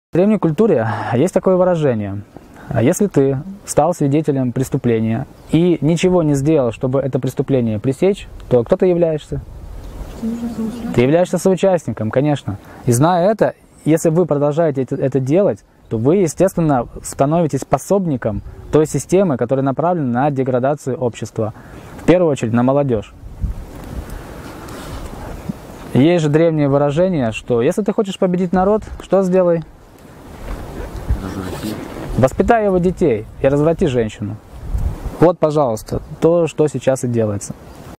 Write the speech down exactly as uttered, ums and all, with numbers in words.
В древней культуре есть такое выражение: если ты стал свидетелем преступления и ничего не сделал, чтобы это преступление пресечь, то кто ты являешься? Ты являешься соучастником, конечно. И зная это, если вы продолжаете это, это делать, то вы, естественно, становитесь пособником той системы, которая направлена на деградацию общества. В первую очередь на молодежь. Есть же древнее выражение, что если ты хочешь победить народ, что сделай? Воспитай его детей и разврати женщину. Вот, пожалуйста, то, что сейчас и делается.